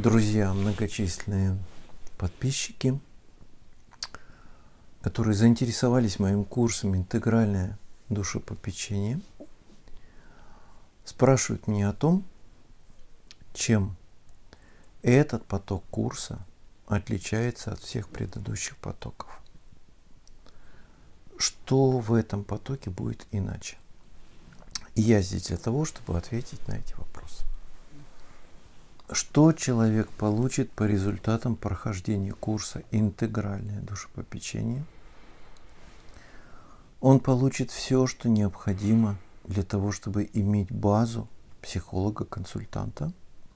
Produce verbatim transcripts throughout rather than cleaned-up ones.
Друзья, многочисленные подписчики, которые заинтересовались моим курсом «Интегральное душепопечение», спрашивают меня о том, чем этот поток курса отличается от всех предыдущих потоков. Что в этом потоке будет иначе? И я здесь для того, чтобы ответить на эти вопросы. Что человек получит по результатам прохождения курса «Интегральное душепопечение»? Он получит все, что необходимо для того, чтобы иметь базу психолога-консультанта.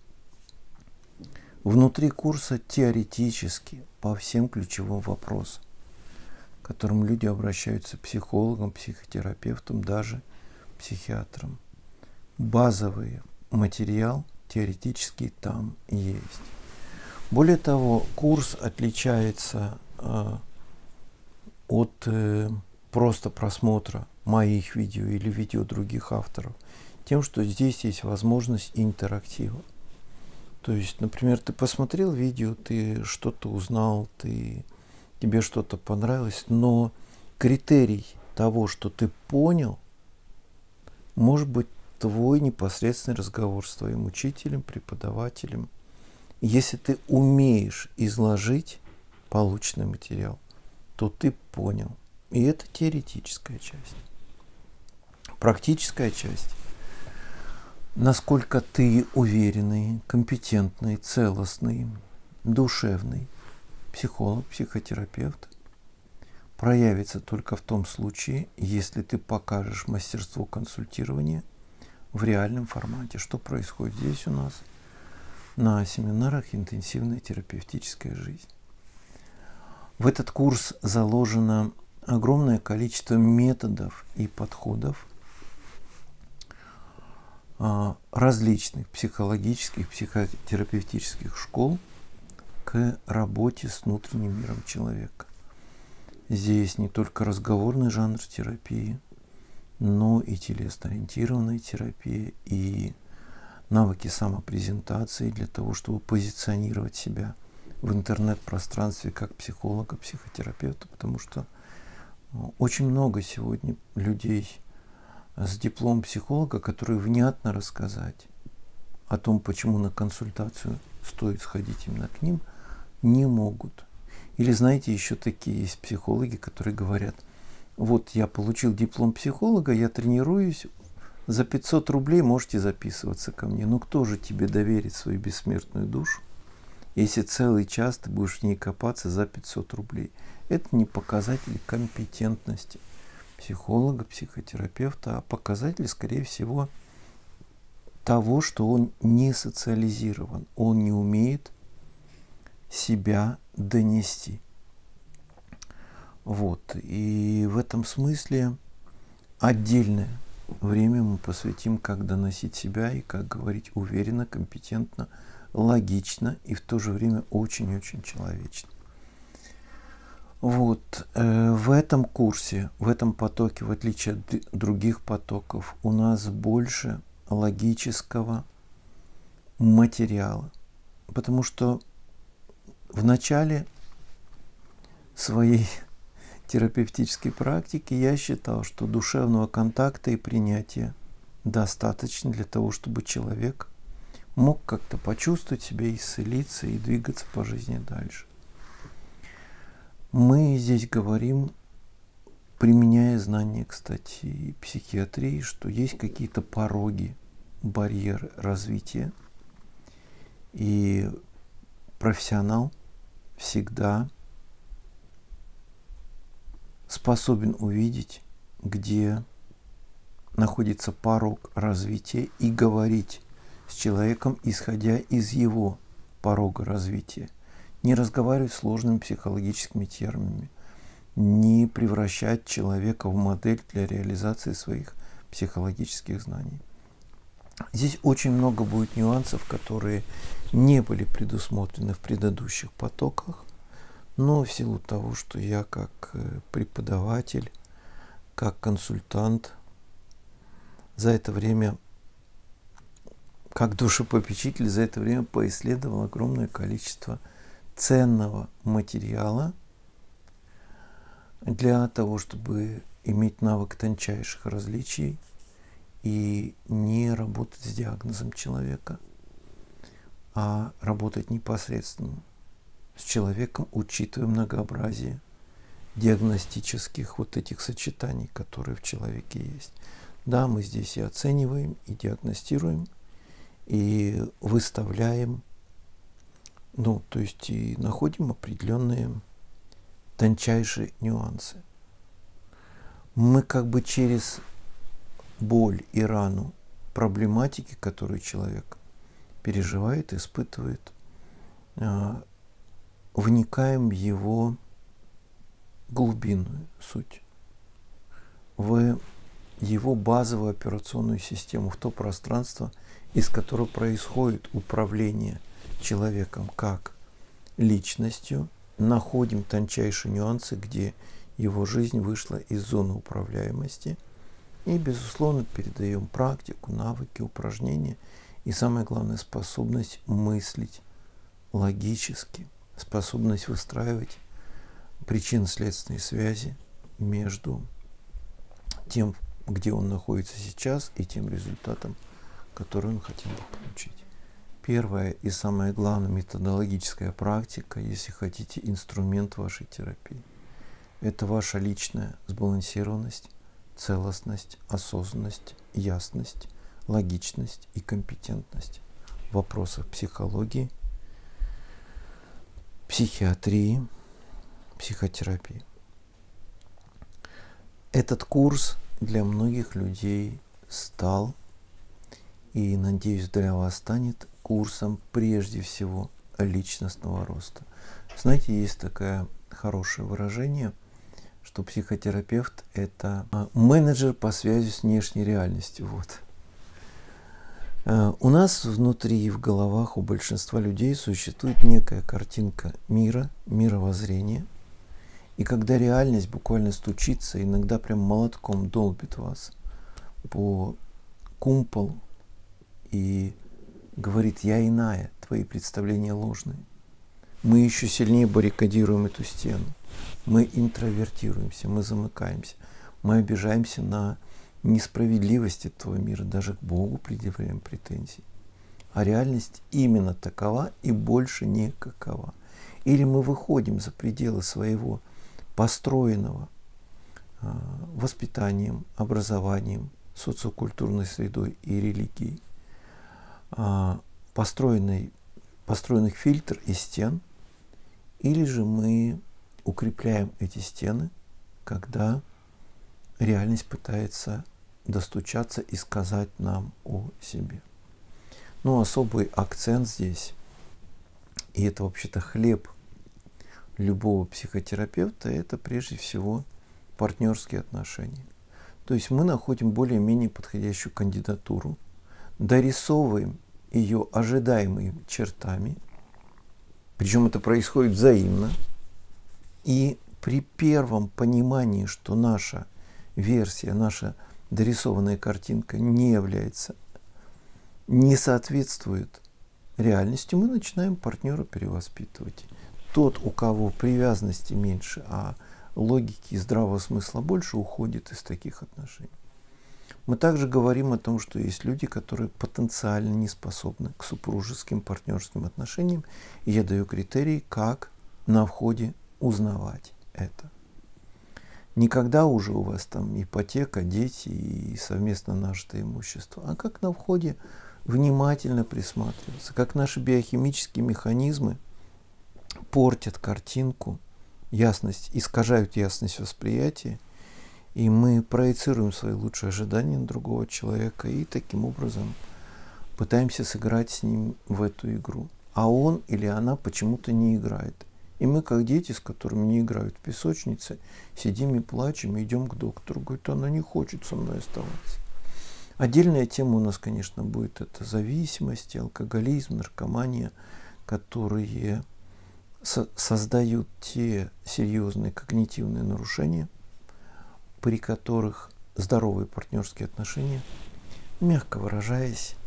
Внутри курса теоретически по всем ключевым вопросам, к которым люди обращаются к психологам, психотерапевтам, даже психиатрам. Базовый материал теоретически там есть. Более того, курс отличается э, от э, просто просмотра моих видео или видео других авторов тем, что здесь есть возможность интерактива. То есть, например, ты посмотрел видео, ты что-то узнал, ты, тебе что-то понравилось, но критерий того, что ты понял, может быть твой непосредственный разговор с твоим учителем, преподавателем. Если ты умеешь изложить полученный материал, то ты понял. И это теоретическая часть. Практическая часть. Насколько ты уверенный, компетентный, целостный, душевный психолог, психотерапевт, проявится только в том случае, если ты покажешь мастерство консультирования в реальном формате. Что происходит здесь у нас на семинарах «Интенсивная терапевтическая жизнь». В этот курс заложено огромное количество методов и подходов различных психологических, психотерапевтических школ к работе с внутренним миром человека. Здесь не только разговорный жанр терапии, но и телесно-ориентированная терапия, и навыки самопрезентации для того, чтобы позиционировать себя в интернет-пространстве как психолога, психотерапевта, потому что очень много сегодня людей с дипломом психолога, которые внятно рассказать о том, почему на консультацию стоит сходить именно к ним, не могут. Или, знаете, еще такие есть психологи, которые говорят: вот я получил диплом психолога, я тренируюсь, за пятьсот рублей можете записываться ко мне. Но кто же тебе доверит свою бессмертную душу, если целый час ты будешь в ней копаться за пятьсот рублей? Это не показатель компетентности психолога, психотерапевта, а показатель, скорее всего, того, что он не социализирован, он не умеет себя донести. Вот. И в этом смысле отдельное время мы посвятим, как доносить себя и как говорить уверенно, компетентно, логично и в то же время очень-очень человечно. Вот. В этом курсе, в этом потоке, в отличие от других потоков, у нас больше логического материала. Потому что в начале своей терапевтической практики я считал, что душевного контакта и принятия достаточно для того, чтобы человек мог как-то почувствовать себя, исцелиться и двигаться по жизни дальше. Мы здесь говорим, применяя знания, кстати, и психиатрии, что есть какие-то пороги, барьеры развития, и профессионал всегда способен увидеть, где находится порог развития, и говорить с человеком, исходя из его порога развития. Не разговаривать сложными психологическими терминами, не превращать человека в модель для реализации своих психологических знаний. Здесь очень много будет нюансов, которые не были предусмотрены в предыдущих потоках, но в силу того, что я как преподаватель, как консультант за это время как душепопечитель за это время поисследовал огромное количество ценного материала для того, чтобы иметь навык тончайших различий и не работать с диагнозом человека, а работать непосредственно с человеком, учитывая многообразие диагностических вот этих сочетаний, которые в человеке есть. Да, мы здесь и оцениваем, и диагностируем, и выставляем, ну, то есть и находим определенные тончайшие нюансы. Мы как бы через боль и рану проблематики, которую человек переживает, испытывает, вникаем в его глубинную суть, в его базовую операционную систему, в то пространство, из которого происходит управление человеком как личностью, находим тончайшие нюансы, где его жизнь вышла из зоны управляемости, и, безусловно, передаем практику, навыки, упражнения и, самое главное, способность мыслить логически, способность выстраивать причинно-следственные связи между тем, где он находится сейчас, и тем результатом, который он хотел бы получить. Первая и самая главная методологическая практика, если хотите, инструмент вашей терапии, это ваша личная сбалансированность, целостность, осознанность, ясность, логичность и компетентность в вопросах психологии, психиатрии, психотерапии. Этот курс для многих людей стал и, надеюсь, для вас станет курсом прежде всего личностного роста. Знаете, есть такое хорошее выражение, что психотерапевт – это менеджер по связи с внешней реальностью. Вот. У нас внутри и в головах у большинства людей существует некая картинка мира, мировоззрения. И когда реальность буквально стучится, иногда прям молотком долбит вас по кумполу и говорит: я иная, твои представления ложные, мы еще сильнее баррикадируем эту стену. Мы интровертируемся, мы замыкаемся, мы обижаемся на несправедливость этого мира, даже к Богу предъявляем претензии. А реальность именно такова и больше никакова. Или мы выходим за пределы своего построенного э, воспитанием, образованием, социокультурной средой и религией, э, построенный, построенных фильтр и стен, или же мы укрепляем эти стены, когда реальность пытается достучаться и сказать нам о себе. Ну, особый акцент здесь, и это вообще-то хлеб любого психотерапевта, это прежде всего партнерские отношения. То есть мы находим более-менее подходящую кандидатуру, дорисовываем ее ожидаемыми чертами, причем это происходит взаимно, и при первом понимании, что наша версия, наша дорисованная картинка не является, не соответствует реальности, мы начинаем партнера перевоспитывать. Тот, у кого привязанности меньше, а логики и здравого смысла больше, уходит из таких отношений. Мы также говорим о том, что есть люди, которые потенциально не способны к супружеским партнерским отношениям, и я даю критерии, как на входе узнавать это. Никогда уже у вас там ипотека, дети и совместно нажитое имущество, а как на входе внимательно присматриваться, как наши биохимические механизмы портят картинку, ясность, искажают ясность восприятия, и мы проецируем свои лучшие ожидания на другого человека и таким образом пытаемся сыграть с ним в эту игру. А он или она почему-то не играет. И мы, как дети, с которыми не играют в песочнице, сидим и плачем, и идем к доктору. Говорит, она не хочет со мной оставаться. Отдельная тема у нас, конечно, будет это зависимость, алкоголизм, наркомания, которые со- создают те серьезные когнитивные нарушения, при которых здоровые партнерские отношения, мягко выражаясь,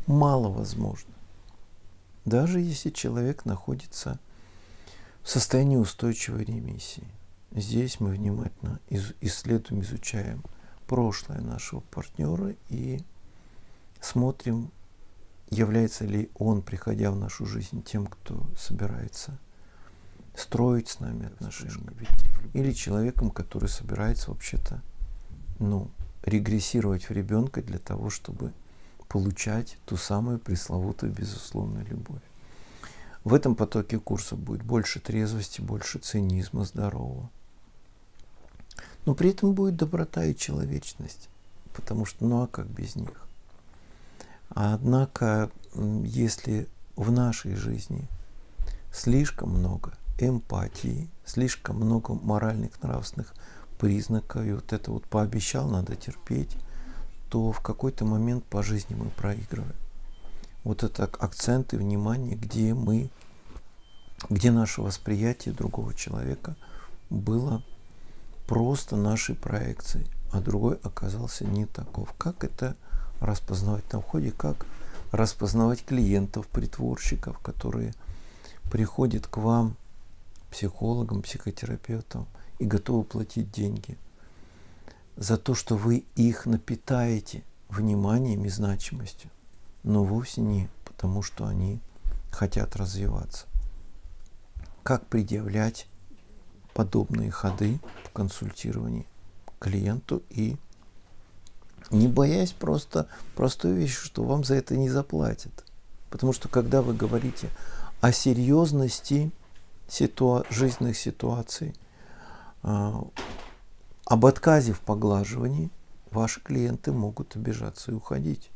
мало возможно. Даже если человек находится в состоянии устойчивой ремиссии. Здесь мы внимательно исследуем, изучаем прошлое нашего партнера и смотрим, является ли он, приходя в нашу жизнь, тем, кто собирается строить с нами отношения, или человеком, который собирается вообще-то, ну, регрессировать в ребенка для того, чтобы получать ту самую пресловутую безусловную любовь. В этом потоке курса будет больше трезвости, больше цинизма здорового. Но при этом будет доброта и человечность, потому что, ну а как без них? Однако, если в нашей жизни слишком много эмпатии, слишком много моральных, нравственных признаков, и вот это вот пообещал, надо терпеть, то в какой-то момент по жизни мы проигрываем. Вот это акценты внимания, где мы, где наше восприятие другого человека было просто нашей проекцией, а другой оказался не таков. Как это распознавать на входе, как распознавать клиентов, притворщиков, которые приходят к вам, психологам, психотерапевтам, и готовы платить деньги за то, что вы их напитаете вниманием и значимостью, но вовсе не потому, что они хотят развиваться. Как предъявлять подобные ходы в консультировании клиенту и не боясь просто простой вещи, что вам за это не заплатят. Потому что когда вы говорите о серьезности ситуа- жизненных ситуаций, э, об отказе в поглаживании, ваши клиенты могут обижаться и уходить.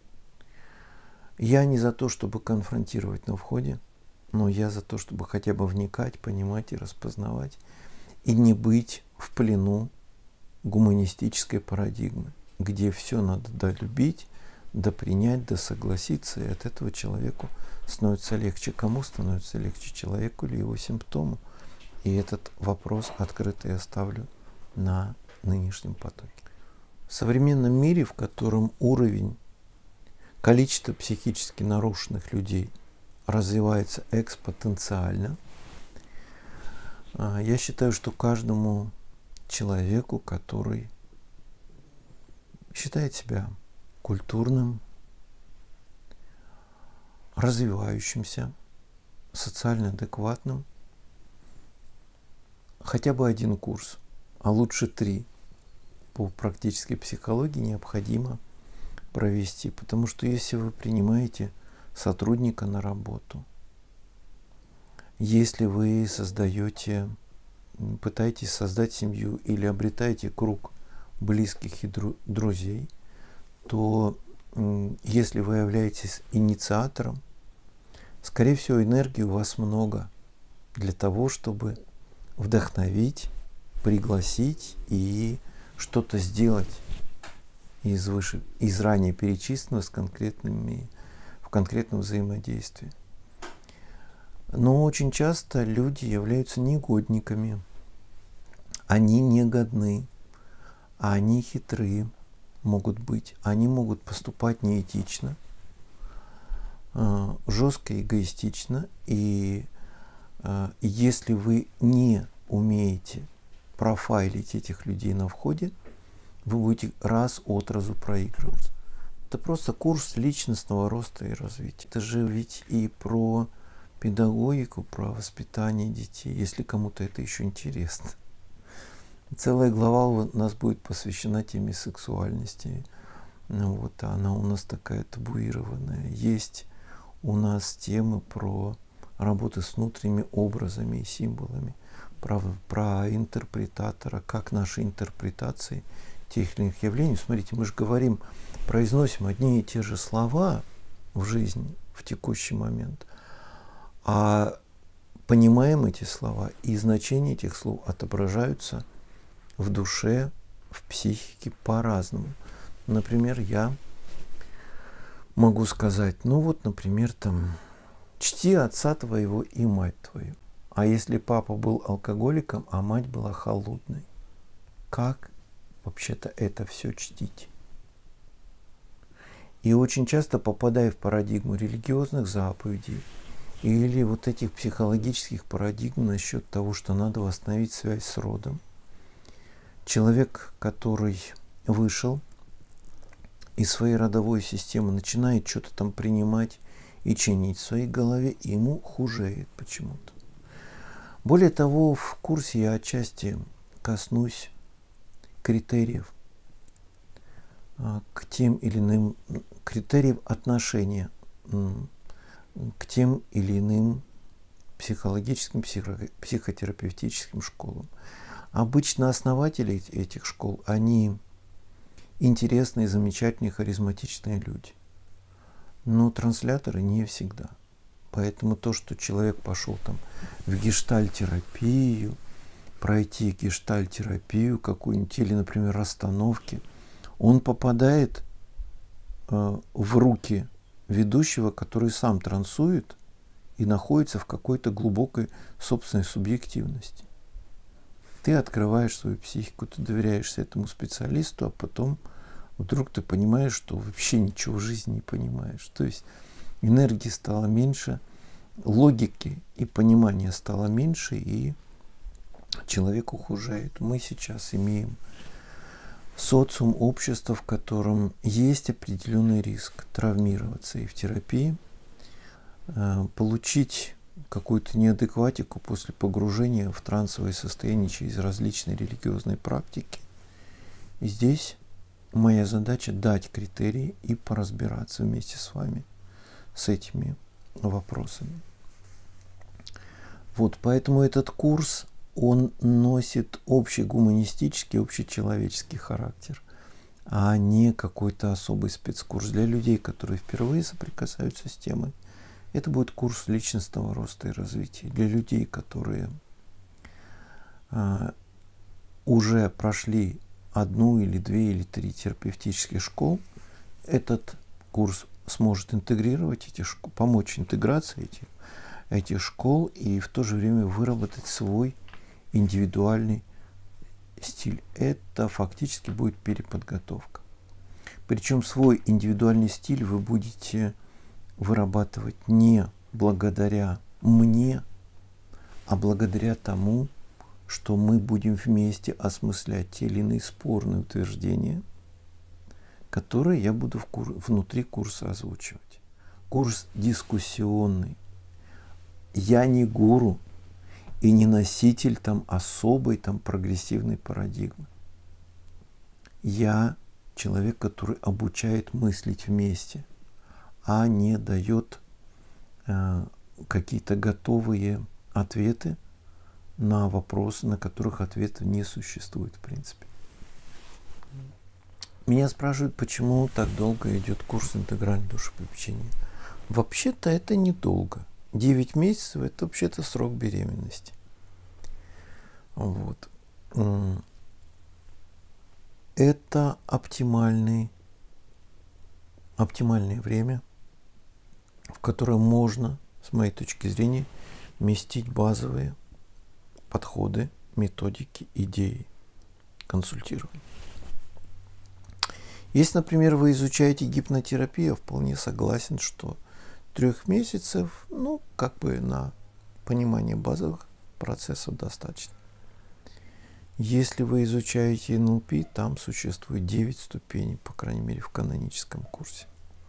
Я не за то, чтобы конфронтировать на входе, но я за то, чтобы хотя бы вникать, понимать и распознавать, и не быть в плену гуманистической парадигмы, где все надо долюбить, да принять, да согласиться, и от этого человеку становится легче. Кому становится легче, человеку или его симптому? И этот вопрос открытый оставлю на нынешнем потоке. В современном мире, в котором уровень, количество психически нарушенных людей развивается экспоненциально, я считаю, что каждому человеку, который считает себя культурным, развивающимся, социально адекватным, хотя бы один курс, а лучше три по практической психологии необходимо провести. Потому что если вы принимаете сотрудника на работу, если вы создаете, пытаетесь создать семью или обретаете круг близких и друзей, то если вы являетесь инициатором, скорее всего, энергии у вас много для того, чтобы вдохновить, пригласить и что-то сделать из, выше, из ранее перечисленного с конкретными, в конкретном взаимодействии. Но очень часто люди являются негодниками. Они не годны, они хитрые могут быть, они могут поступать неэтично, жестко, эгоистично. И если вы не умеете профайлить этих людей на входе, вы будете раз от разу проигрывать. Это просто курс личностного роста и развития. Это же ведь и про педагогику, про воспитание детей, если кому-то это еще интересно. Целая глава у нас будет посвящена теме сексуальности. Вот, она у нас такая табуированная. Есть у нас темы про работу с внутренними образами и символами, про, про интерпретатора, как наши интерпретации тех или иных явлений. Смотрите, мы же говорим, произносим одни и те же слова в жизни в текущий момент, а понимаем эти слова, и значения этих слов отображаются в душе, в психике по-разному. Например, я могу сказать, ну вот, например, там, чти отца твоего и мать твою. А если папа был алкоголиком, а мать была холодной, как вообще-то это все чтить? И очень часто, попадая в парадигму религиозных заповедей или вот этих психологических парадигм насчет того, что надо восстановить связь с родом, человек, который вышел из своей родовой системы, начинает что-то там принимать и чинить в своей голове, и ему хужеет почему-то. Более того, в курсе я отчасти коснусь критериев к тем или иным критериев отношения к тем или иным психологическим, психо, психотерапевтическим школам. Обычно основатели этих школ, они интересные, замечательные, харизматичные люди. Но трансляторы не всегда. Поэтому то, что человек пошел там в гештальтерапию, пройти гештальтерапию какую-нибудь или, например, расстановки, он попадает э, в руки ведущего, который сам трансует и находится в какой-то глубокой собственной субъективности. Ты открываешь свою психику, ты доверяешься этому специалисту, а потом вдруг ты понимаешь, что вообще ничего в жизни не понимаешь. То есть энергии стало меньше, логики и понимания стало меньше, и человек ухудшает. Мы сейчас имеем социум, общество, в котором есть определенный риск травмироваться и в терапии, получить какую-то неадекватику после погружения в трансовое состояние через различные религиозные практики. И здесь моя задача дать критерии и поразбираться вместе с вами с этими вопросами. Вот, поэтому этот курс, он носит общий гуманистический, общечеловеческий характер, а не какой-то особый спецкурс для людей, которые впервые соприкасаются с темой. Это будет курс личностного роста и развития. Для людей, которые а, уже прошли одну или две или три терапевтических школ, этот курс сможет интегрировать эти школы, помочь интеграции этих, этих школ и в то же время выработать свой индивидуальный стиль. Это фактически будет переподготовка. Причем свой индивидуальный стиль вы будете вырабатывать не благодаря мне, а благодаря тому, что мы будем вместе осмыслять те или иные спорные утверждения, которые я буду в кур... внутри курса озвучивать. Курс дискуссионный. Я не гуру и не носитель там особой там прогрессивной парадигмы. Я человек, который обучает мыслить вместе, а не дает э, какие-то готовые ответы на вопросы, на которых ответов не существует в принципе. Меня спрашивают, почему так долго идет курс интегральной душепопечения. Вообще-то это недолго. девять месяцев – это вообще-то срок беременности. Вот. Это оптимальный, оптимальное время, в которое можно, с моей точки зрения, вместить базовые подходы, методики, идеи консультирования. Если, например, вы изучаете гипнотерапию, я вполне согласен, что трех месяцев, ну, как бы на понимание базовых процессов достаточно. Если вы изучаете эн эл пи, там существует девять ступеней, по крайней мере, в каноническом курсе.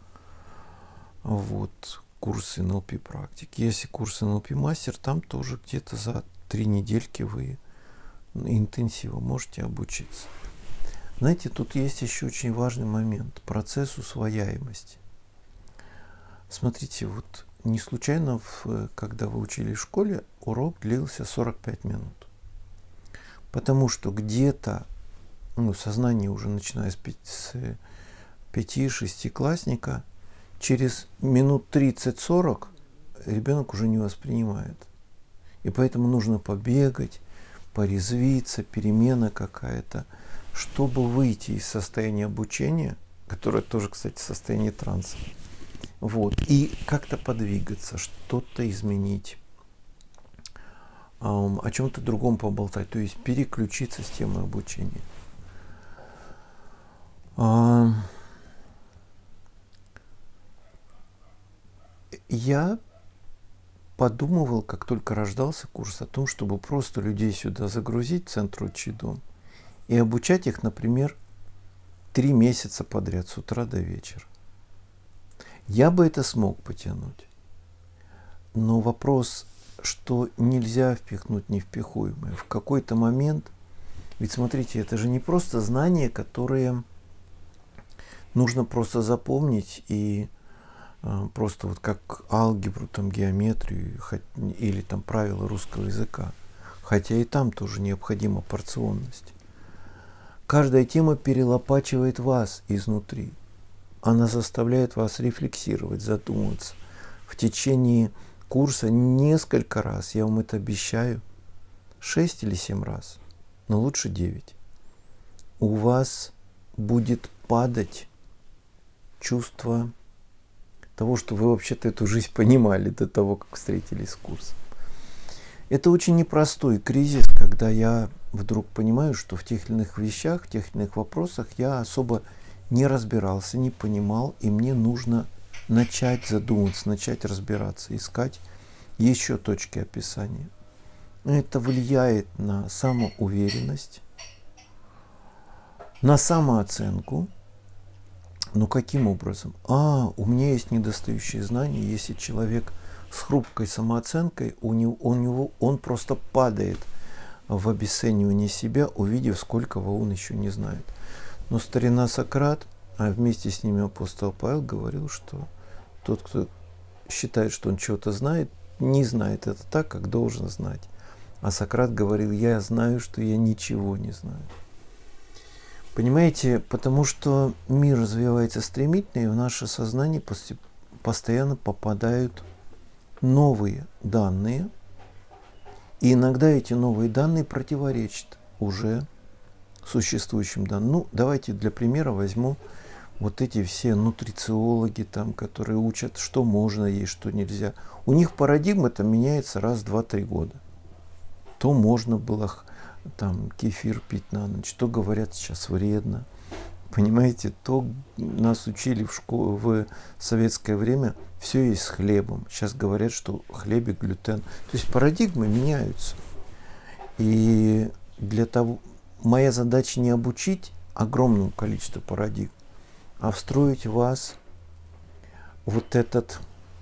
Вот, курс эн эл пи практики. Если курс эн эл пи мастер, там тоже где-то за три недельки вы интенсивно можете обучиться. Знаете, тут есть еще очень важный момент. Процесс усвояемости. Смотрите, вот не случайно, в, когда вы учились в школе, урок длился сорок пять минут. Потому что где-то, ну, сознание уже начиная с пяти-шестиклассника, через минут тридцать-сорок ребенок уже не воспринимает. И поэтому нужно побегать, порезвиться, перемена какая-то, чтобы выйти из состояния обучения, которое тоже, кстати, состояние транса, вот, и как-то подвигаться, что-то изменить, эм, о чем-то другом поболтать, то есть переключиться с темы обучения. Эм, я подумывал, как только рождался курс, о том, чтобы просто людей сюда загрузить в центр «Отчий дом» и обучать их, например, три месяца подряд, с утра до вечера. Я бы это смог потянуть. Но вопрос, что нельзя впихнуть невпихуемое. В какой-то момент, ведь смотрите, это же не просто знания, которые нужно просто запомнить и э, просто вот как алгебру, там, геометрию хоть, или там правила русского языка. Хотя и там тоже необходима порционность. Каждая тема перелопачивает вас изнутри. Она заставляет вас рефлексировать, задумываться. В течение курса несколько раз, я вам это обещаю, шесть или семь раз, но лучше девять. У вас будет падать чувство того, что вы вообще-то эту жизнь понимали до того, как встретились с курсом. Это очень непростой кризис, когда я вдруг понимаю, что в тех или иных вещах, в тех или иных вопросах я особо не разбирался, не понимал, и мне нужно начать задумываться, начать разбираться, искать еще точки описания. Это влияет на самоуверенность, на самооценку. Но каким образом? А, у меня есть недостающие знания. Если человек с хрупкой самооценкой, у него, у него, он просто падает в обесценивание себя, увидев, сколького он еще не знает. Но старина Сократ, а вместе с ними апостол Павел, говорил, что тот, кто считает, что он чего-то знает, не знает это так, как должен знать. А Сократ говорил: я знаю, что я ничего не знаю. Понимаете, потому что мир развивается стремительно, и в наше сознание постоянно попадают новые данные. И иногда эти новые данные противоречат уже существующим данным. Ну, давайте для примера возьму вот эти все нутрициологи, там, которые учат, что можно есть, что нельзя. У них парадигма там меняется раз, два, три года. То можно было там кефир пить на ночь, то говорят сейчас вредно. Понимаете, то нас учили в школе в советское время, все есть с хлебом. Сейчас говорят, что в хлебе глютен. То есть парадигмы меняются. И для того, моя задача не обучить огромному количеству парадигм, а встроить в вас вот этот,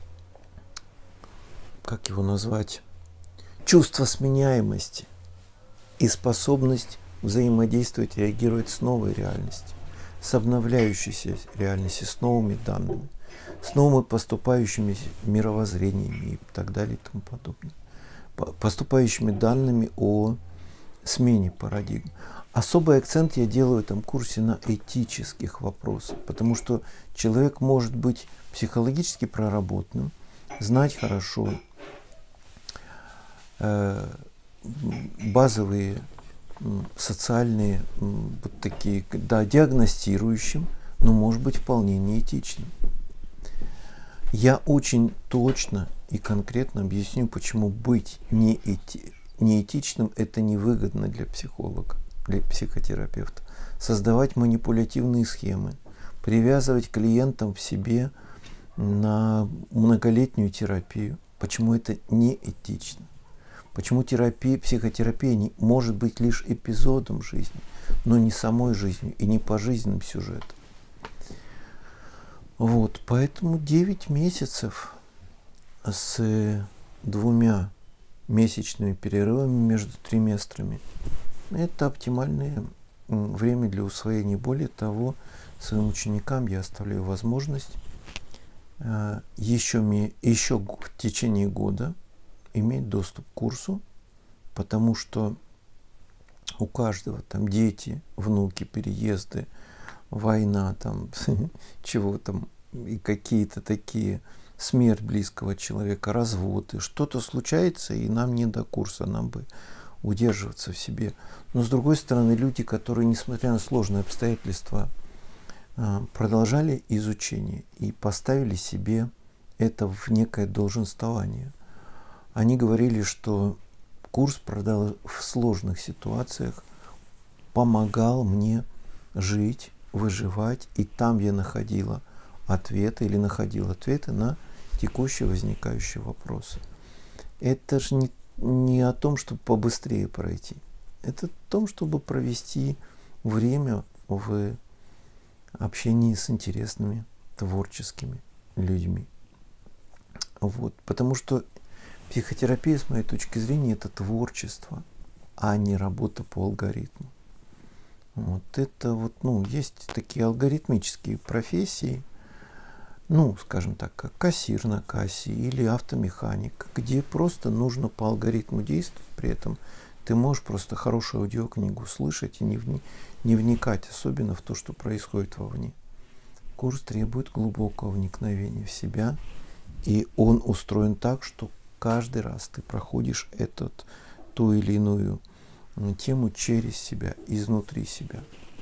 как его назвать, чувство сменяемости и способность взаимодействовать, реагировать с новой реальностью, с обновляющейся реальностью, с новыми данными, с новыми поступающими мировоззрениями и так далее и тому подобное, поступающими данными о смене парадигм. Особый акцент я делаю в этом курсе на этических вопросах, потому что человек может быть психологически проработанным, знать хорошо э, базовые социальные, вот такие, да, диагностирующим, но может быть вполне неэтичным. Я очень точно и конкретно объясню, почему быть неэти, неэтичным это невыгодно для психолога, для психотерапевта. Создавать манипулятивные схемы, привязывать клиентам в себе на многолетнюю терапию. Почему это неэтично? Почему терапия, психотерапия не, может быть лишь эпизодом жизни, но не самой жизнью и не пожизненным сюжетом. Вот, поэтому девять месяцев с двумя месячными перерывами между триместрами – это оптимальное время для усвоения. Более того, своим ученикам я оставляю возможность еще, еще в течение года иметь доступ к курсу, потому что у каждого там дети, внуки, переезды, война, там, чего там, и какие-то такие, смерть близкого человека, разводы, что-то случается, и нам не до курса, нам бы удерживаться в себе. Но с другой стороны, люди, которые, несмотря на сложные обстоятельства, продолжали изучение и поставили себе это в некое долженствование. Они говорили, что курс продал в сложных ситуациях, помогал мне жить, выживать, и там я находила ответы или находил ответы на текущие возникающие вопросы. Это же не, не о том, чтобы побыстрее пройти. Это о том, чтобы провести время в общении с интересными творческими людьми. Вот. Потому что психотерапия, с моей точки зрения, это творчество, а не работа по алгоритму. Вот это вот, ну, есть такие алгоритмические профессии, ну, скажем так, как кассир на кассе или автомеханик, где просто нужно по алгоритму действовать, при этом ты можешь просто хорошую аудиокнигу слышать и не, вни, не вникать особенно в то, что происходит вовне. Курс требует глубокого вникновения в себя, и он устроен так, что каждый раз ты проходишь этот, ту или иную тему через себя, изнутри себя.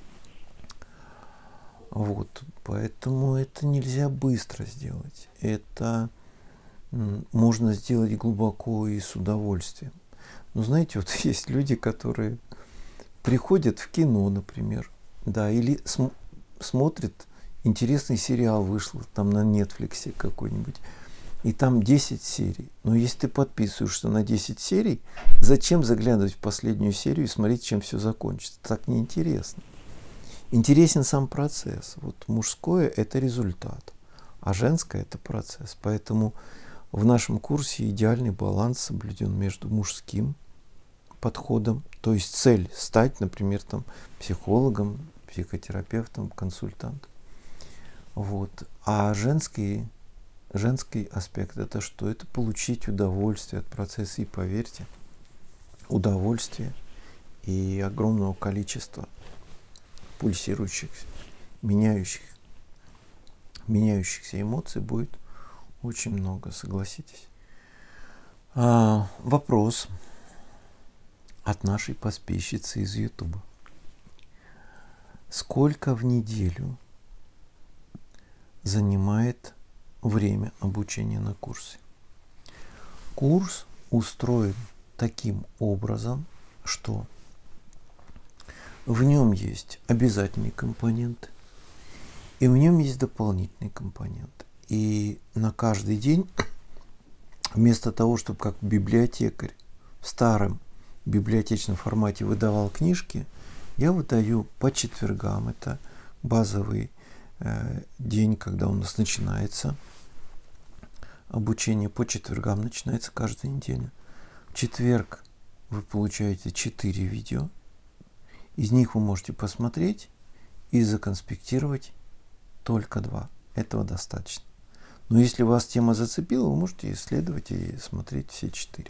Вот, поэтому это нельзя быстро сделать. Это можно сделать глубоко и с удовольствием. Но знаете, вот есть люди, которые приходят в кино, например, да, или см- смотрят интересный сериал, вышел там на Netflix какой-нибудь, и там десять серий. Но если ты подписываешься на десять серий, зачем заглядывать в последнюю серию и смотреть, чем все закончится? Так неинтересно. Интересен сам процесс. Вот мужское – это результат, а женское – это процесс. Поэтому в нашем курсе идеальный баланс соблюден между мужским подходом, то есть цель стать, например, там, психологом, психотерапевтом, консультантом. Вот. А женский Женский аспект – это что? Это получить удовольствие от процесса. И поверьте, удовольствие и огромного количества пульсирующих, меняющих, меняющихся эмоций будет очень много, согласитесь. А, вопрос от нашей подписчицы из Ютуба. Сколько в неделю занимает время обучения на курсе? Курс устроен таким образом, что в нем есть обязательные компоненты, и в нем есть дополнительные компоненты. И на каждый день, вместо того, чтобы как библиотекарь в старом библиотечном формате выдавал книжки, я выдаю по четвергам. Это базовый э, день, когда у нас начинается обучение. По четвергам начинается каждая неделя. В четверг вы получаете четыре видео. Из них вы можете посмотреть и законспектировать только два. Этого достаточно. Но если вас тема зацепила, вы можете исследовать и смотреть все четыре.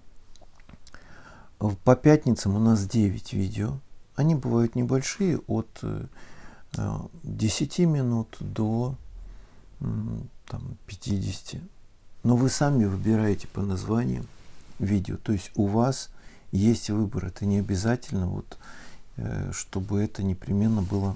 По пятницам у нас девять видео. Они бывают небольшие, от десяти минут до там, пятидесяти. Но вы сами выбираете по названиям видео. То есть у вас есть выбор. Это не обязательно, вот, чтобы это непременно было,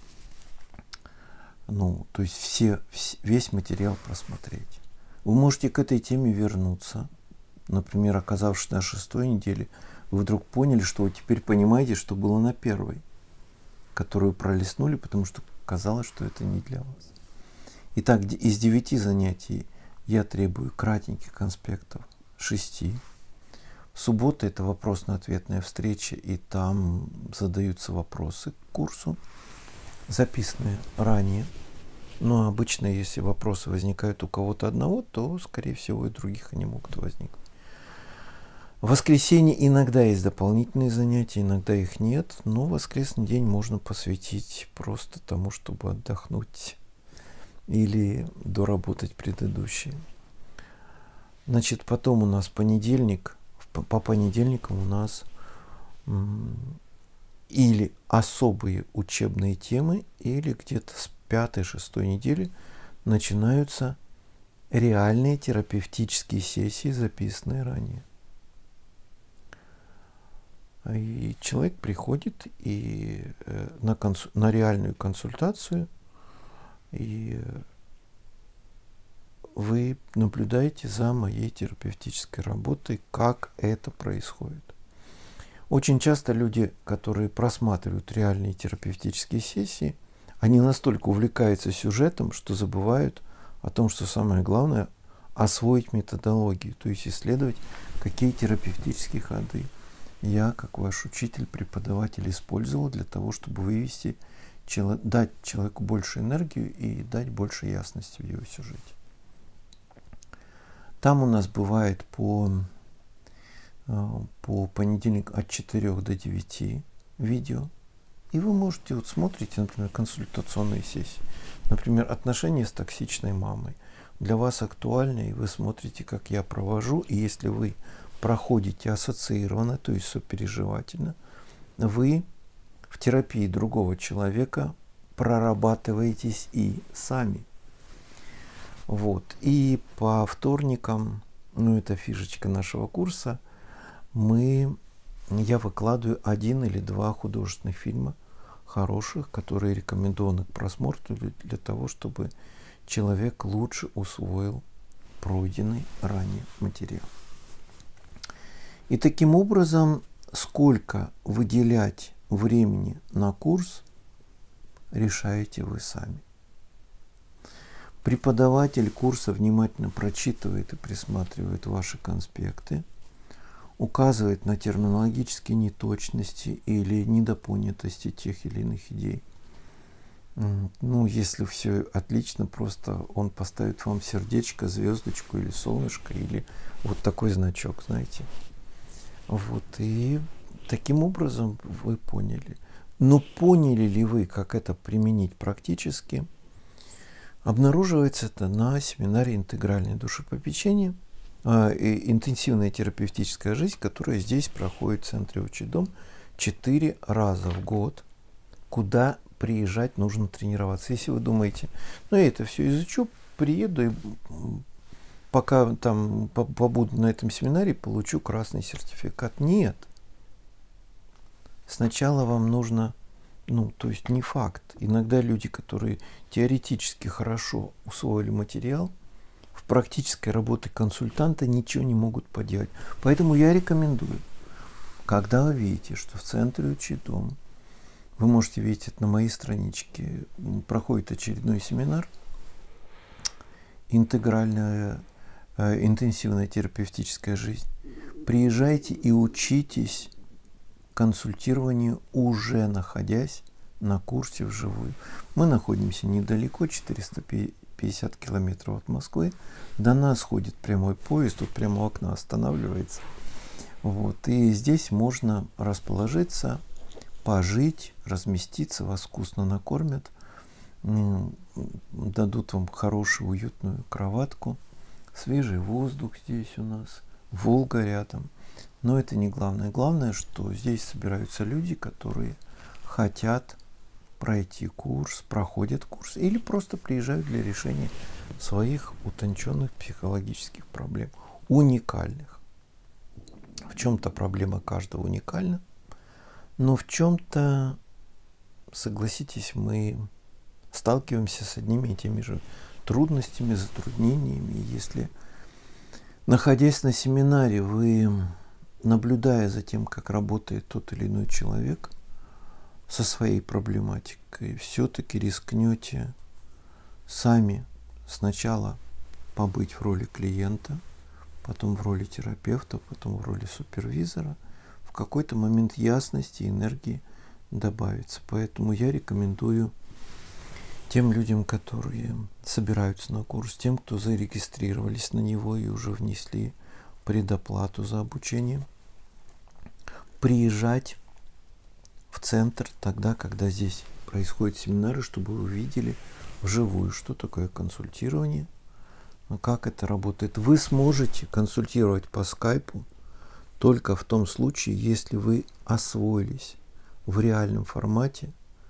ну, то есть все, весь материал просмотреть. Вы можете к этой теме вернуться. Например, оказавшись на шестой неделе, вы вдруг поняли, что вы теперь понимаете, что было на первой, которую пролистнули, потому что казалось, что это не для вас. Итак, из девяти занятий я требую кратеньких конспектов, шести. Суббота – это вопросно-ответная встреча, и там задаются вопросы к курсу, записанные ранее. Но обычно, если вопросы возникают у кого-то одного, то, скорее всего, и других они могут возникнуть. В воскресенье иногда есть дополнительные занятия, иногда их нет, но воскресный день можно посвятить просто тому, чтобы отдохнуть или доработать предыдущие. Значит, потом у нас понедельник. По понедельникам у нас м, или особые учебные темы, или где-то с пятой-шестой недели начинаются реальные терапевтические сессии, записанные ранее. И человек приходит и, э, на, консу- на реальную консультацию, и вы наблюдаете за моей терапевтической работой, как это происходит. Очень часто люди, которые просматривают реальные терапевтические сессии, они настолько увлекаются сюжетом, что забывают о том, что самое главное освоить методологию, то есть исследовать, какие терапевтические ходы я, как ваш учитель, преподаватель, использовал для того, чтобы вывести, дать человеку больше энергию и дать больше ясности в его сюжете. Там у нас бывает по, по понедельникам от четырёх до девяти видео. И вы можете, вот смотрите, например, консультационные сессии. Например, отношения с токсичной мамой. Для вас актуально, и вы смотрите, как я провожу. И если вы проходите ассоциированно, то есть сопереживательно, вы в терапии другого человека прорабатываетесь и сами. Вот. И по вторникам, ну это фишечка нашего курса, мы, я выкладываю один или два художественных фильма хороших, которые рекомендованы к просмотру для, для того, чтобы человек лучше усвоил пройденный ранее материал. И таким образом, сколько выделять времени на курс, решаете вы сами. Преподаватель курса внимательно прочитывает и присматривает ваши конспекты, указывает на терминологические неточности или недопонятости тех или иных идей. Ну, если все отлично, просто он поставит вам сердечко, звездочку или солнышко, или вот такой значок, знаете. Вот, и таким образом вы поняли. Но поняли ли вы, как это применить практически? Обнаруживается это на семинаре «Интегральное душепопечение», э, и интенсивная терапевтическая жизнь, которая здесь проходит в центре Учидом четыре раза в год, куда приезжать нужно тренироваться. Если вы думаете, ну я это все изучу, приеду и пока там побуду на этом семинаре, получу красный сертификат. Нет. Сначала вам нужно, ну, то есть не факт. Иногда люди, которые теоретически хорошо усвоили материал, в практической работе консультанта ничего не могут поделать. Поэтому я рекомендую, когда вы видите, что в центре Учидом, вы можете видеть это на моей страничке, проходит очередной семинар, интегральная, э, интенсивная терапевтическая жизнь, приезжайте и учитесь консультированию, уже находясь на курсе вживую. Мы находимся недалеко, четыреста пятьдесят километров от Москвы. До нас ходит прямой поезд, тут прямо у окна останавливается. Вот. И здесь можно расположиться, пожить, разместиться, вас вкусно накормят, дадут вам хорошую уютную кроватку, свежий воздух здесь у нас, Волга рядом. Но это не главное. Главное, что здесь собираются люди, которые хотят пройти курс, проходят курс или просто приезжают для решения своих утонченных психологических проблем, уникальных. В чем-то проблема каждого уникальна, но в чем-то, согласитесь, мы сталкиваемся с одними и теми же трудностями, затруднениями. Если, находясь на семинаре, вы, наблюдая за тем, как работает тот или иной человек со своей проблематикой, все-таки рискнете сами сначала побыть в роли клиента, потом в роли терапевта, потом в роли супервизора, в какой-то момент ясности и энергии добавится. Поэтому я рекомендую тем людям, которые собираются на курс, тем, кто зарегистрировались на него и уже внесли предоплату за обучение, приезжать в центр тогда, когда здесь происходят семинары, чтобы вы видели вживую, что такое консультирование, как это работает. Вы сможете консультировать по скайпу только в том случае, если вы освоились в реальном формате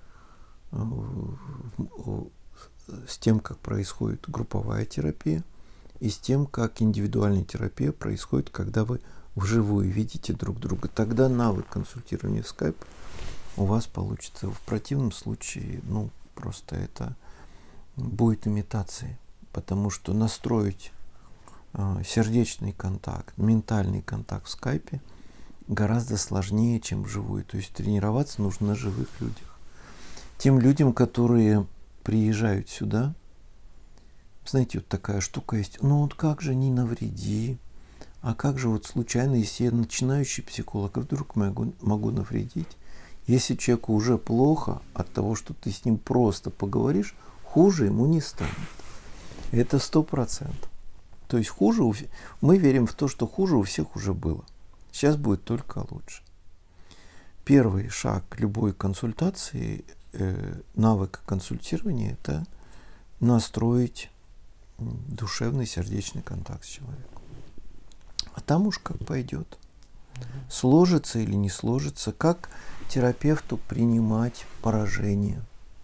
с тем, как происходит групповая терапия, и с тем, как индивидуальная терапия происходит, когда вы вживую видите друг друга. Тогда навык консультирования в скайп у вас получится. В противном случае, ну, просто это будет имитацией, потому что настроить э, сердечный контакт, ментальный контакт в скайпе гораздо сложнее, чем вживую. То есть тренироваться нужно на живых людях. Тем людям, которые приезжают сюда, знаете, вот такая штука есть. Ну вот как же не навреди? А как же вот случайно, если я начинающий психолог, а вдруг могу, могу навредить? Если человеку уже плохо от того, что ты с ним просто поговоришь, хуже ему не станет. Это сто процентов. То есть хуже, у... мы верим в то, что хуже у всех уже было. Сейчас будет только лучше. Первый шаг любой консультации, э, навыка консультирования, это настроить душевный, сердечный контакт с человеком. А там уж как пойдет. Сложится или не сложится, как терапевту принимать поражение,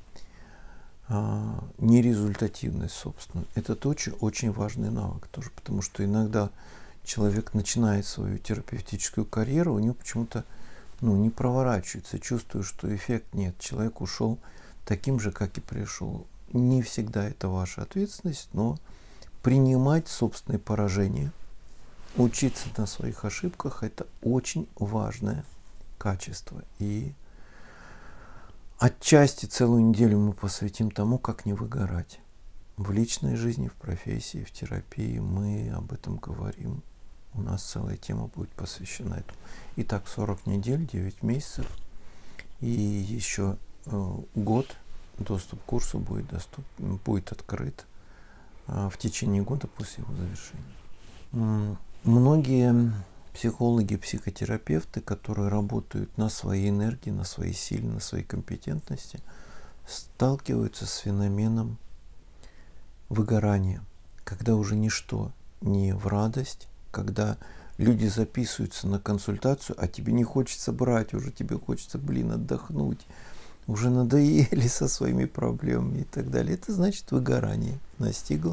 а, нерезультативность, собственно. Это тоже очень важный навык тоже, потому что иногда человек начинает свою терапевтическую карьеру, у него почему-то ну, не проворачивается, чувствую, что эффект нет. Человек ушел таким же, как и пришел. Не всегда это ваша ответственность, но принимать собственные поражения, учиться на своих ошибках – это очень важное качество. И отчасти целую неделю мы посвятим тому, как не выгорать. В личной жизни, в профессии, в терапии мы об этом говорим. У нас целая тема будет посвящена этому. Итак, сорок недель, девять месяцев. И еще э, год доступ к курсу будет, доступ, будет открыт э, в течение года после его завершения. Многие психологи, психотерапевты, которые работают на своей энергии, на своей силе, на своей компетентности, сталкиваются с феноменом выгорания, когда уже ничто не в радость, когда люди записываются на консультацию, а тебе не хочется брать, уже тебе хочется, блин, отдохнуть, уже надоели со своими проблемами и так далее. Это значит, выгорание настигло.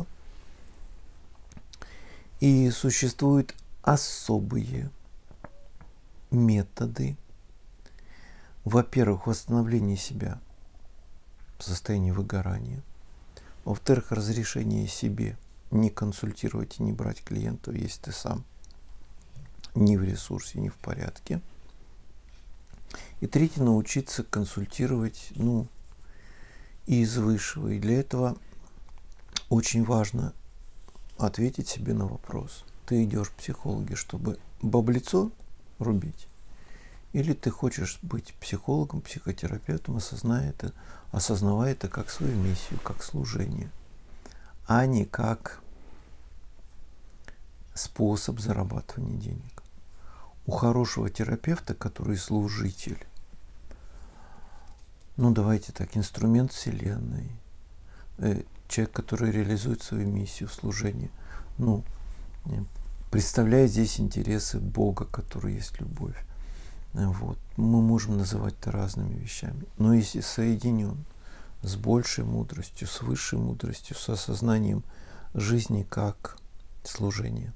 И существуют особые методы, во-первых, восстановления себя в состоянии выгорания, во-вторых, разрешение себе не консультировать и не брать клиентов, если ты сам не в ресурсе, не в порядке. И третье, научиться консультировать ну, из высшего. И для этого очень важно ответить себе на вопрос. Ты идешь к психологу, чтобы баблицо рубить? Или ты хочешь быть психологом, психотерапевтом, осознавая это, осознавая это как свою миссию, как служение, а не как способ зарабатывания денег. У хорошего терапевта, который служитель, ну давайте так, инструмент Вселенной, э, человек, который реализует свою миссию служения, ну, представляет здесь интересы Бога, который есть любовь. Вот. Мы можем называть это разными вещами. Но если соединен с большей мудростью, с высшей мудростью, с осознанием жизни как служения,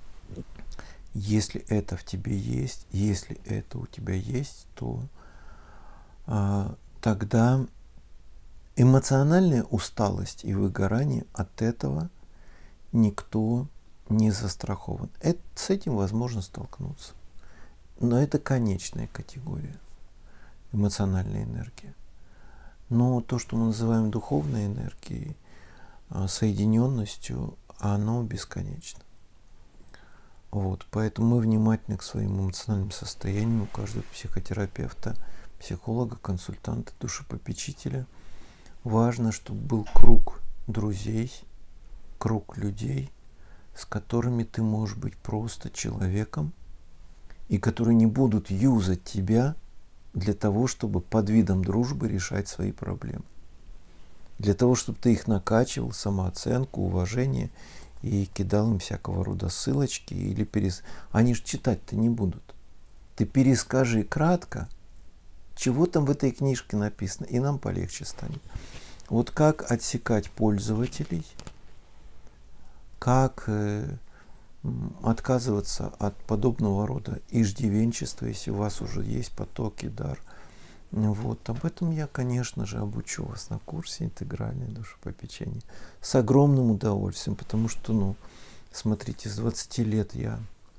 если это в тебе есть, если это у тебя есть, то а, тогда эмоциональная усталость и выгорание от этого никто не застрахован. Это, с этим возможно столкнуться. Но это конечная категория, эмоциональная энергия. Но то, что мы называем духовной энергией, соединенностью, оно бесконечно. Вот, поэтому мы внимательны к своим эмоциональным состояниям. У каждого психотерапевта, психолога, консультанта, душепопечителя важно, чтобы был круг друзей, круг людей, с которыми ты можешь быть просто человеком, и которые не будут юзать тебя для того, чтобы под видом дружбы решать свои проблемы. Для того, чтобы ты их накачивал, самооценку, уважение, и кидал им всякого рода ссылочки. Или перес... Они же читать-то не будут. Ты перескажи кратко, чего там в этой книжке написано, и нам полегче станет. Вот как отсекать пользователей, как э, отказываться от подобного рода иждивенчества, если у вас уже есть поток и дар. Вот об этом я, конечно же, обучу вас на курсе «Интегральное душепопечение» с огромным удовольствием, потому что, ну, смотрите, с двадцати лет я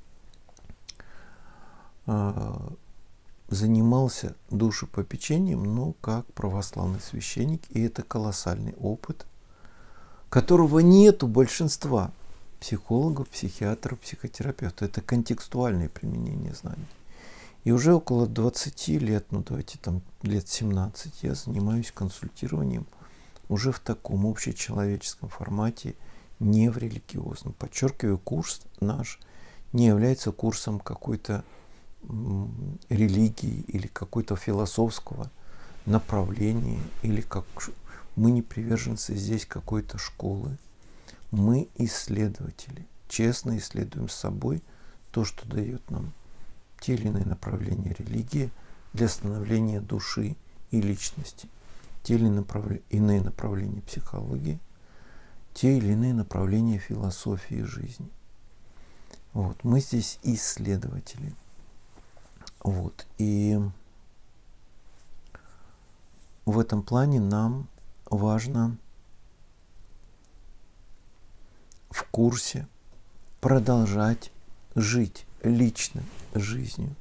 э, занимался душепопечением, но как православный священник, и это колоссальный опыт, которого нет у большинства психологов, психиатров, психотерапевтов. Это контекстуальное применение знаний. И уже около двадцати лет, ну давайте там лет семнадцать, я занимаюсь консультированием уже в таком общечеловеческом формате, не в религиозном. Подчеркиваю, курс наш не является курсом какой-то религии или какой-то философского направления, или как мы не приверженцы здесь какой-то школы. Мы исследователи, честно исследуем с собой то, что дает нам те или иные направления религии для становления души и личности, те или иные направления психологии, те или иные направления философии жизни. Вот. Мы здесь исследователи. Вот. И в этом плане нам важно в курсе продолжать жить личной жизнью.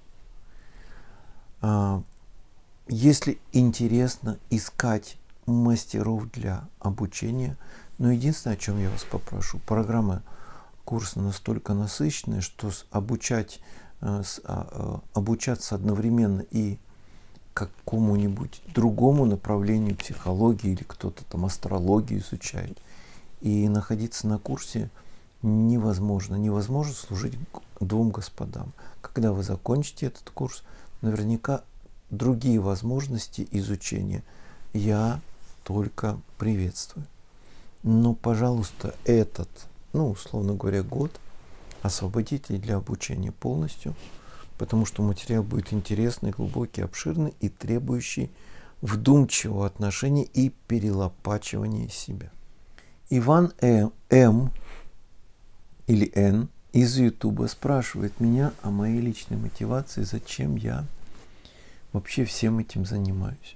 Если интересно, искать мастеров для обучения. Но единственное, о чем я вас попрошу, программа курса настолько насыщенная, что обучать, обучаться одновременно и какому-нибудь другому направлению психологии, или кто-то там астрологию изучает, и находиться на курсе невозможно. Невозможно служить двум господам. Когда вы закончите этот курс, наверняка другие возможности изучения я только приветствую. Но, пожалуйста, этот, ну, условно говоря, год освободите для обучения полностью, потому что материал будет интересный, глубокий, обширный и требующий вдумчивого отношения и перелопачивания себя. Иван М. или Н. из Ютуба спрашивает меня о моей личной мотивации, зачем я вообще всем этим занимаюсь.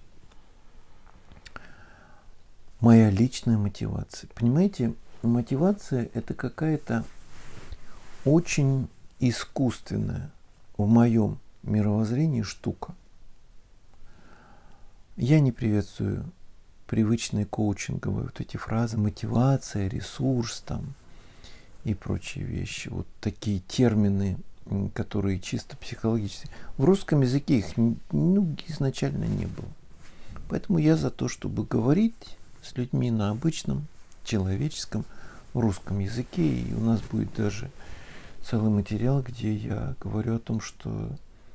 Моя личная мотивация. Понимаете, мотивация — это какая-то очень искусственная в моем мировоззрении штука. Я не приветствую привычные коучинговые вот эти фразы: мотивация, ресурс там и прочие вещи. Вот такие термины, которые чисто психологические. В русском языке их, ну, изначально не было. Поэтому я за то, чтобы говорить с людьми на обычном человеческом русском языке. И у нас будет даже целый материал, где я говорю о том, что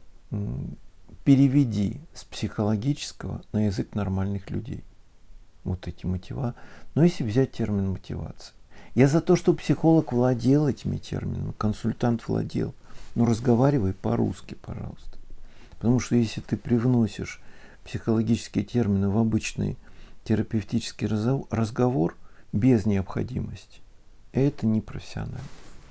переведи с психологического на язык нормальных людей вот эти мотива. Но если взять термин мотивация, я за то, чтобы психолог владел этими терминами, консультант владел. Но разговаривай по-русски, пожалуйста. Потому что если ты привносишь психологические термины в обычный терапевтический разговор без необходимости, это не профессионально.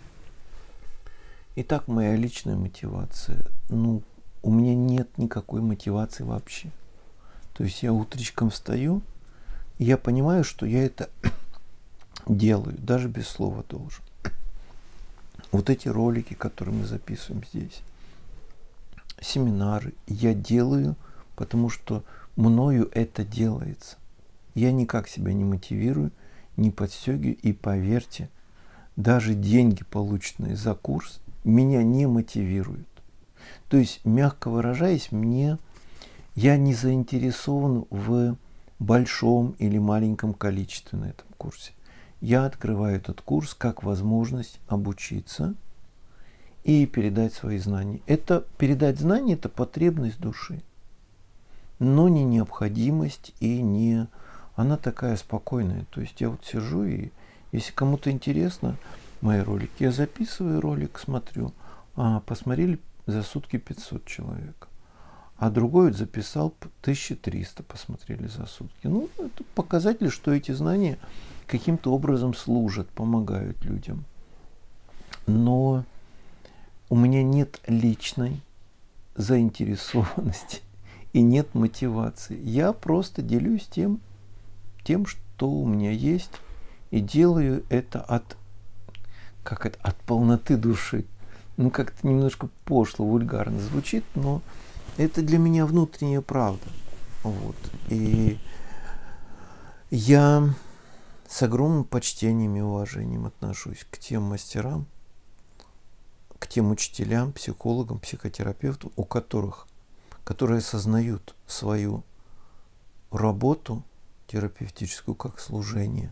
Итак, моя личная мотивация. Ну, у меня нет никакой мотивации вообще. То есть я утречком встаю, и я понимаю, что я это делаю, даже без слова должен. Вот эти ролики, которые мы записываем здесь, семинары, я делаю, потому что мною это делается. Я никак себя не мотивирую, не подстегиваю, и поверьте, даже деньги, полученные за курс, меня не мотивируют. То есть, мягко выражаясь, мне я не заинтересован в большом или маленьком количестве на этом курсе. Я открываю этот курс как возможность обучиться и передать свои знания. Это передать знания — это потребность души, но не необходимость, и не она такая спокойная. То есть я вот сижу, и если кому-то интересно мои ролики, я записываю ролик, смотрю, а посмотрели за сутки пятьсот человек, а другой вот записал тысяча триста, посмотрели за сутки. Ну, это показатель, что эти знания каким-то образом служат, помогают людям. Но у меня нет личной заинтересованности и нет мотивации. Я просто делюсь тем, тем, что у меня есть, и делаю это от, как это, от полноты души. Ну, как-то немножко пошло, вульгарно звучит, но это для меня внутренняя правда. Вот. И я С огромным почтением и уважением отношусь к тем мастерам, к тем учителям, психологам, психотерапевтам, у которых, которые осознают свою работу терапевтическую как служение,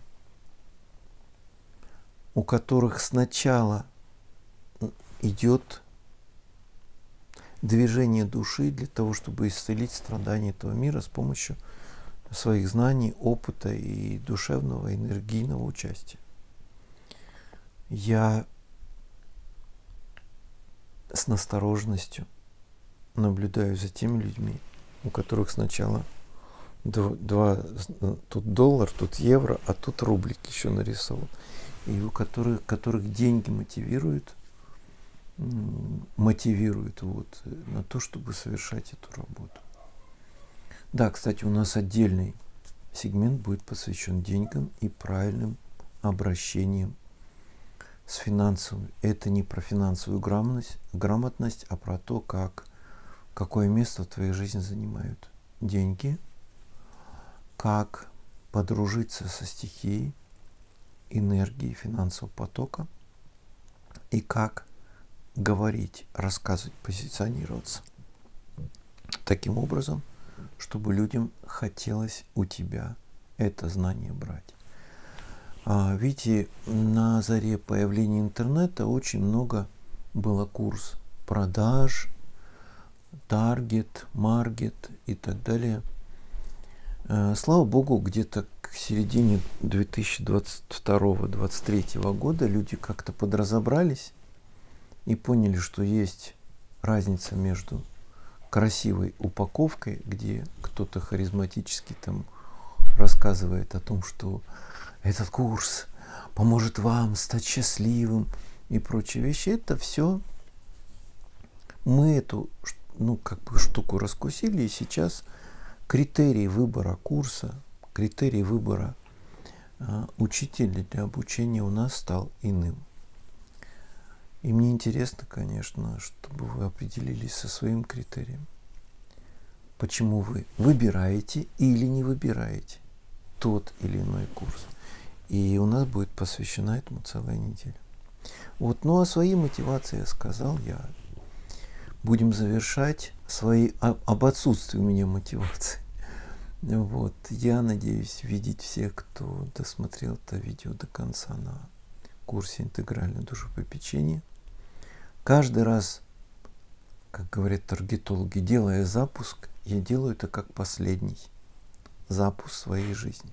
у которых сначала идет движение души для того, чтобы исцелить страдания этого мира с помощью своих знаний, опыта и душевного, энергийного участия. Я с настороженностью наблюдаю за теми людьми, у которых сначала два, два, тут доллар, тут евро, а тут рублик еще нарисован. И у которых, которых деньги мотивируют, мотивируют вот, на то, чтобы совершать эту работу. Да, кстати, у нас отдельный сегмент будет посвящен деньгам и правильным обращениям с финансовым. Это не про финансовую грамотность, грамотность, а про то, как, какое место в твоей жизни занимают деньги, как подружиться со стихией энергии финансового потока и как говорить, рассказывать, позиционироваться таким образом, чтобы людям хотелось у тебя это знание брать. А, видите, на заре появления интернета очень много было курс продаж, таргет, маркет и так далее. А, слава богу, где-то к середине две тысячи двадцать второго — двадцать третьего года люди как-то подразобрались и поняли, что есть разница между красивой упаковкой, где кто-то харизматически там рассказывает о том, что этот курс поможет вам стать счастливым и прочие вещи. Это все мы эту, ну, как бы штуку раскусили, и сейчас критерии выбора курса, критерий выбора а, учителя для обучения у нас стал иным. И мне интересно, конечно, чтобы вы определились со своим критерием. Почему вы выбираете или не выбираете тот или иной курс. И у нас будет посвящена этому целая неделя. Вот, ну о своей мотивации я сказал. Я будем завершать свои, об отсутствии у меня мотивации. Вот, я надеюсь видеть всех, кто досмотрел это видео до конца на курсе интегральное душепопечение. Каждый раз, как говорят таргетологи, делая запуск, я делаю это как последний запуск своей жизни.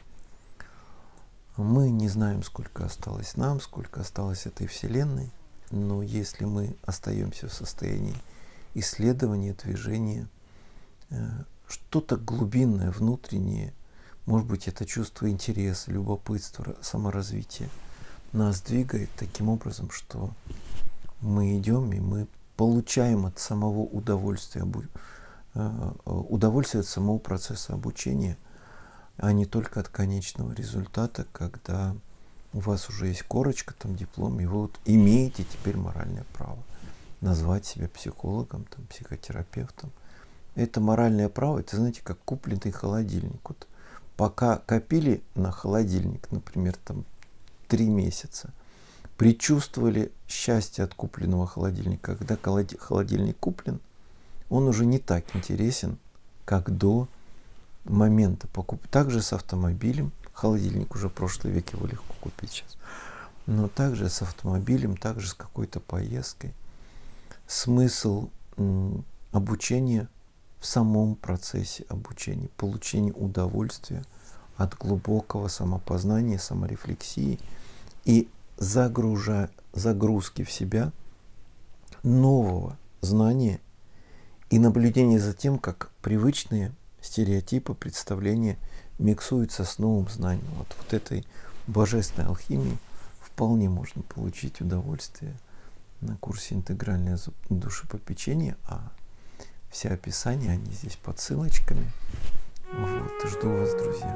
Мы не знаем, сколько осталось нам, сколько осталось этой Вселенной, но если мы остаемся в состоянии исследования, движения, что-то глубинное, внутреннее, может быть, это чувство интереса, любопытства, саморазвития, нас двигает таким образом, что мы идем и мы получаем от самого удовольствия, удовольствие от самого процесса обучения, а не только от конечного результата, когда у вас уже есть корочка, там диплом, и вы вот имеете теперь моральное право назвать себя психологом, там, психотерапевтом. Это моральное право, это, знаете, как купленный холодильник. Вот пока копили на холодильник, например, там три месяца, предчувствовали счастье от купленного холодильника. Когда холодильник куплен, он уже не так интересен, как до момента покупки. Также с автомобилем. Холодильник уже в прошлом веке, его легко купить сейчас. Но также с автомобилем, также с какой-то поездкой. Смысл м, обучения в самом процессе обучения, получения удовольствия от глубокого самопознания, саморефлексии и загружа, загрузки в себя нового знания и наблюдение за тем, как привычные стереотипы, представления миксуются с новым знанием. Вот, вот этой божественной алхимии вполне можно получить удовольствие на курсе интегральное душепопечение, а все описания, они здесь под ссылочками. Вот, жду вас, друзья.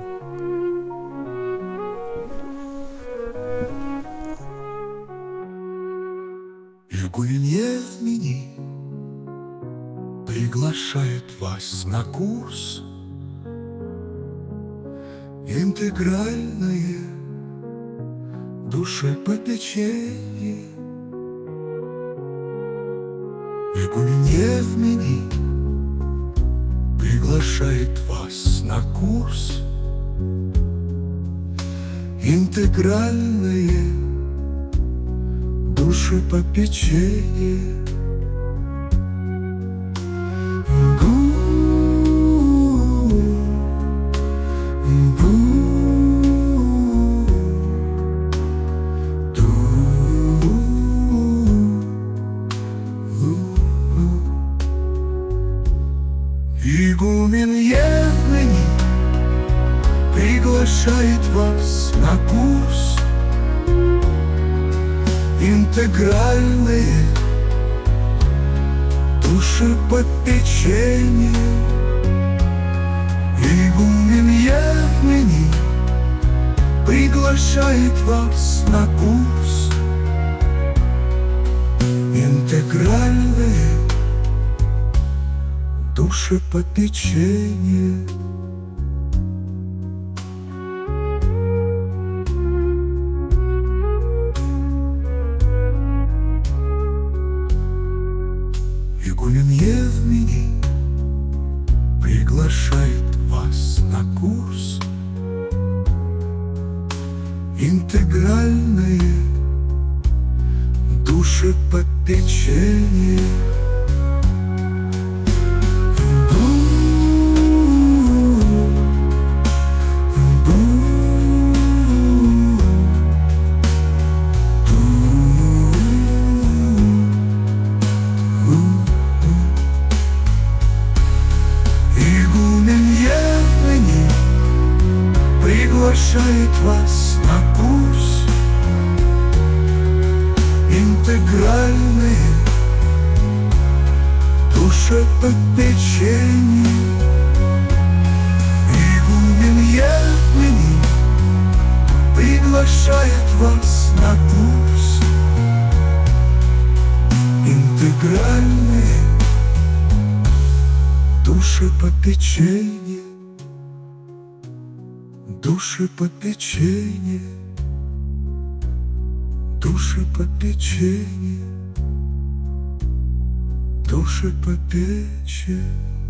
Игуменье приглашает вас на курс Интегральное душепопечение. Игуменье вмени приглашает вас на курс. Интегральное душепопечение. Игуменье вмени приглашает вас на курс. Интегральное душепопечение. Игуменье вмени приглашает вас на курс. Интегральное душепопечение. Игуменье вмени приглашает вас на курс. Интегральное душепопечение. Приглашает вас на курс. Интегральное душепопечение. Игуменье вмени приглашает вас на курс. Интегральное душепопечение. Душепопечение, душепопечение, душепопечение.